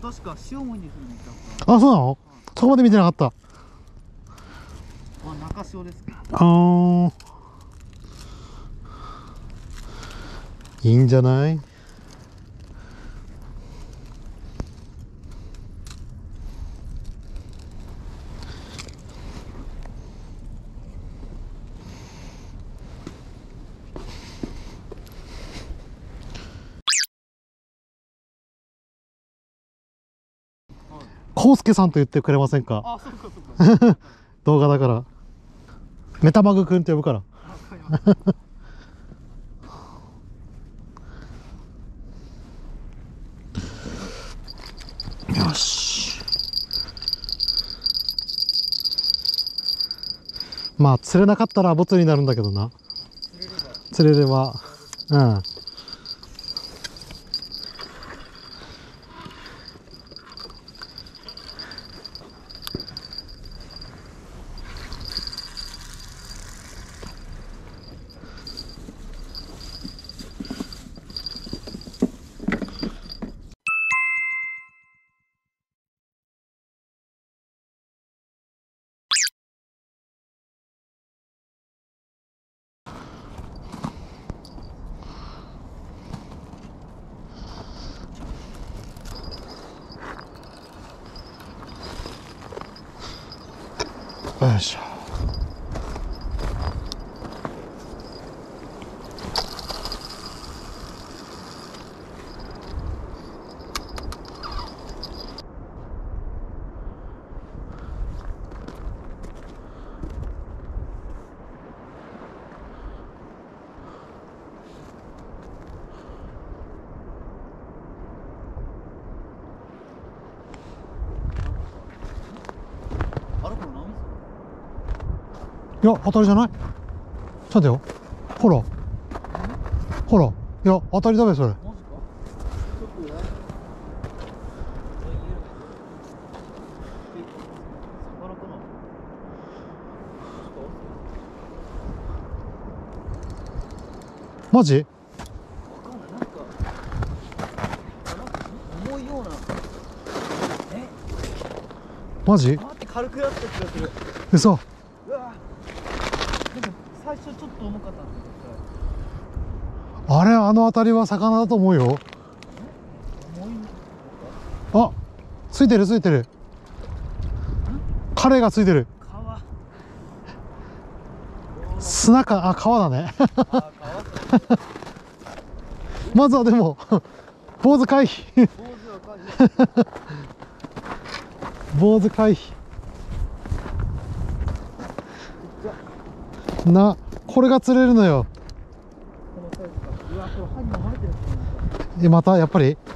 確か塩もいいんですよね。 あ、そうなの？そこまで見てなかった。 まあ中潮ですけど。 ああ、いいんじゃない？コウスケさんと言ってくれませんか？ あ、そうかそうか。 動画だから。メタマグくんって呼ぶから。 わかりました。 よし。まあ釣れなかったらボツになるんだけどな。釣れれば。うん。よいしょ。 あれこれ何ですか？ いや、当たりじゃない？ちょっと待てよ。ほら。ほら。いや、当たりだべ、それ。 マジか？ちょっとや。魚かな？ マジ？ わかんない。なんか重いような。 マジ？ 待って、軽くやった気がする。 嘘。 うわ。なんか最初ちょっと重かったんですよ。 あれ、あの当たりは魚だと思うよ。 重い。 あ、ついてるついてる。カレイがついてる。 川。 砂か、あ、川だね。 あ、川。 まずはでも、坊主回避。 坊主は川。 坊主回避。な、これが釣れるのよ。 このサイズか。うわ、これ歯に飲まれてるんですよ。 え、またやっぱり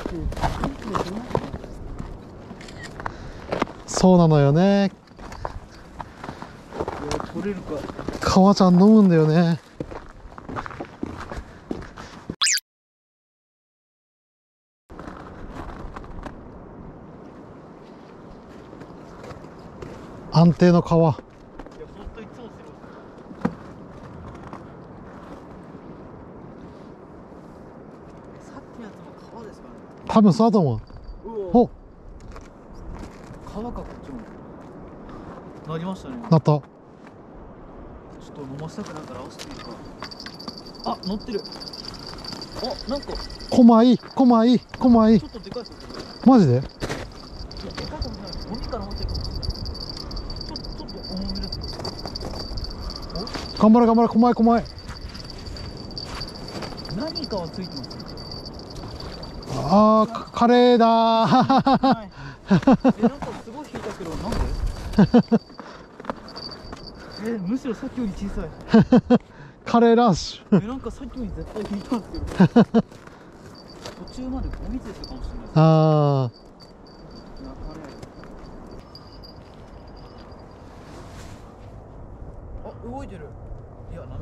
そうなのよね。 取れるか。 川ちゃん飲むんだよね。安定の川。 いや、ほんといつもする。さっきのやつも川ですかね。 多分そうだと思う。お、 川か、こっちも。なりましたね。 なった。 ちょっと飲ませたくないから合わせてみるか。あ、乗ってる。あ、なんか。 小舞、小舞、小舞。 ちょっとでかいですよ、これ。 マジで？ いや、でかいかもしれない。ゴミから持ってるかもしれない。ちょっと重めですよ。 頑張れ頑張れ、小舞、小舞。 何かはついてますよ。 あー、カレーだー。 はい。なんかすごい引いたけど、なんで？むしろさっきより小さい。 カレーラッシュ。 なんかさっきより絶対引いたんですけど。途中までゴミついてるかもしれないです。 あー。 あ、動いてる。いや、波か。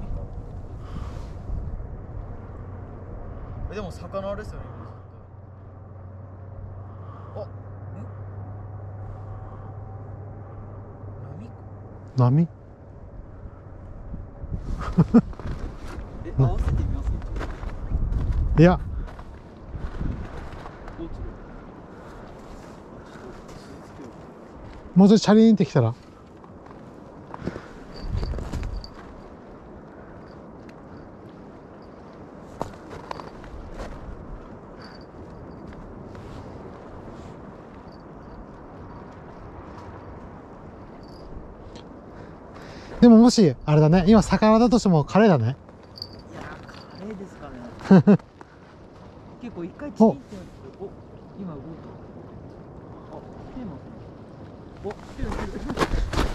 でも魚ですよね。あ、波？ 波？ 合わせてみます？ いや、 どっちで？ もうちょいチャリンってきたら。でももしあれだね、今魚だとしてもカレーだね。 いやー、カレーですかね。結構一回チンってやって、お、今動いた。あ、来てますね。お、来てる来てる。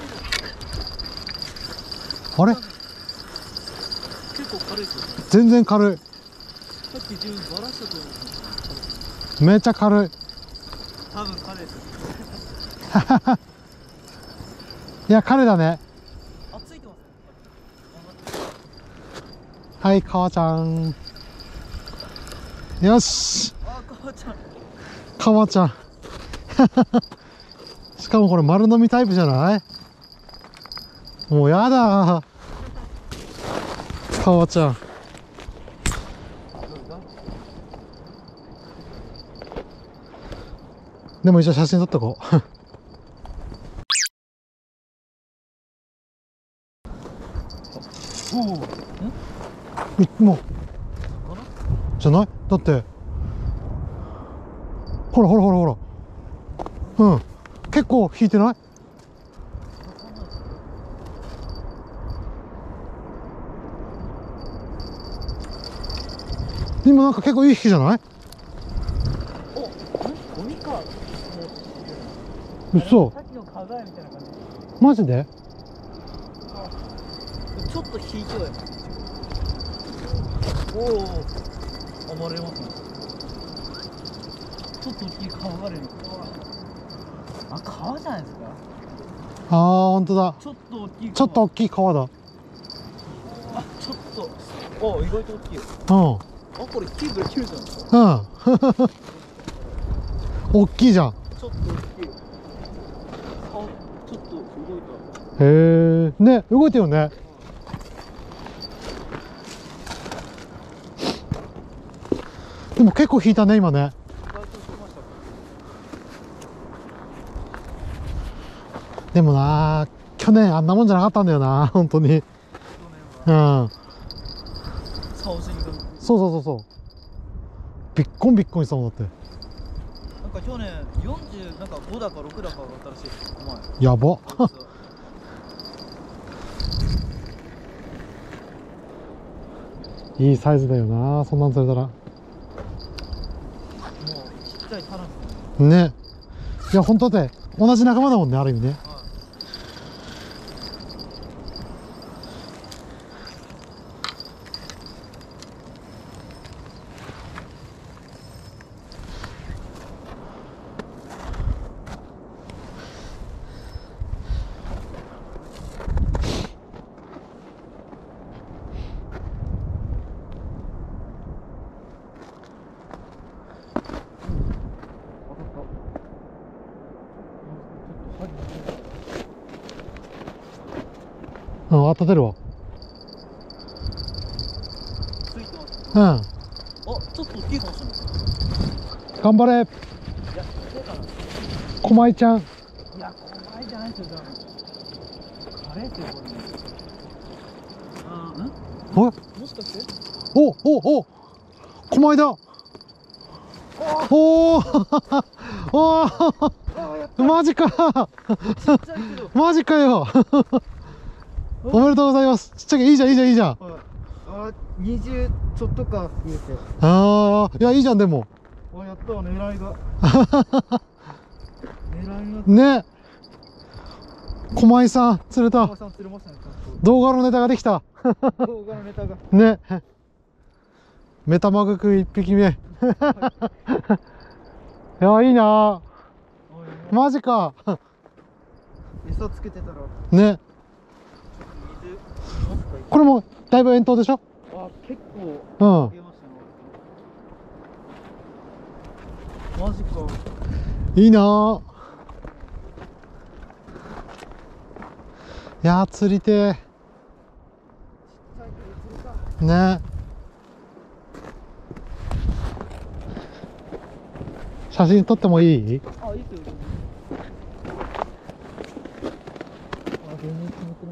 あれ結構軽いですよね。 全然軽い。 さっき自分バラしたと思うんですめっちゃ軽い。 多分カレーですよ。 いや、カレーだね。 あ、ついてますね。 はい、かわちゃん。よし、 あ、母ちゃん。 かわちゃん。しかもこれ丸飲みタイプじゃない？もうやだ。かわちゃん。でも一応写真撮っとこう。 おお。 もうじゃない？だってほらほらほらほら、うん、結構引いてない？今なんか結構いい引きじゃない？ お、ゴミか。 嘘？ さっきのカガヤみたいな感じ。 マジで？ ちょっと引いてよ。おお。暴れますね。ちょっと大きい川があるの。あ、川じゃないですか。 ああ、本当だ。 ちょっと大きい川。 ちょっと大きい川だ。 あ、ちょっと。お、意外と大きいよ。 うんあ、これキーブル切れたんですか。 うん。大きいじゃん。 ちょっと大きい。あ、ちょっと動いた。 へえ、ね、動いてるよね。でも結構引いたね、今ね。でもな、去年あんなもんじゃなかったんだよな、本当に。うん。 竿釣りが。 そうそうそうそう。びっこんびっこんしたもんだって。 なんか去年40なんか5だか6だか上がったらしいです。お前。 やば。いいサイズだよな、そんなん釣れたら。 もうちっちゃいタラですね。 ね。いや、本当だって同じ仲間だもんね、ある意味ね。 はい。 うん、当てるわ。 ついてます。 うん。 あ、ちょっと大きいかもしれない。 頑張れ、 いや、そうかな。 こまいちゃん。 いや、怖いじゃないですよ、多分。カレーってこれ。あー、 おもしかして。 おおお、こまいだ。おおおお、マジか。 ちっちゃいけど。 マジかよ。おめでとうございます。ちっちゃい、いいじゃんいいじゃんいいじゃん。 あ、20ちょっとか言うて。 ああ、いや、いいじゃん。でもあ、やったわ、狙いが。狙いが。 ね、駒井さん釣れた。 さん釣れましたね、ちゃん動画のネタができた。 と。動画のネタが。 ね、メタマグク1匹目。いや、いいな。マジか。 餌つけてたら。 ね、 水。 これもだいぶ遠投でしょ。 あ、結構。 うん、 出ましたね。マジか。 いいな。いやー、釣りてーね。写真撮ってもいい？ あ、いいっすよ。 全然決めてない。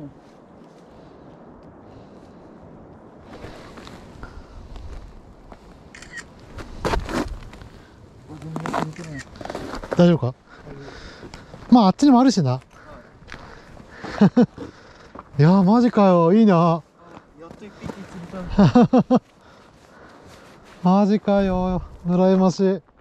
全然決めてない。 大丈夫か？まああっちにもあるしな。いやーマジかよ、いいな。 やっと一匹釣れた。 マジかよ、羨ましい。